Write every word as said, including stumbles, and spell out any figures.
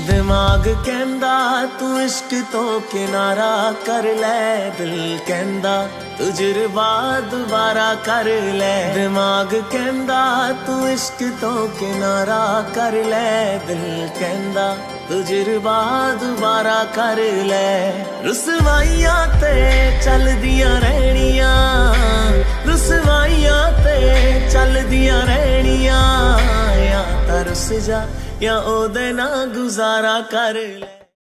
दिमाग कहंदा तू इश्क तो किनारा कर ले, दिल कहंदा तुजरबा दोबारा कर ले। दिमाग कहंदा तू इश्क तो किनारा कर ले, दिल कहंदा तुजरबा दोबारा कर ले। रुसवाइयां ते चलदियां रहनियां, रुसवाइयां ते चलदियां रहनियां, या तां रुस जा या ओदे ना गुजारा कर ले।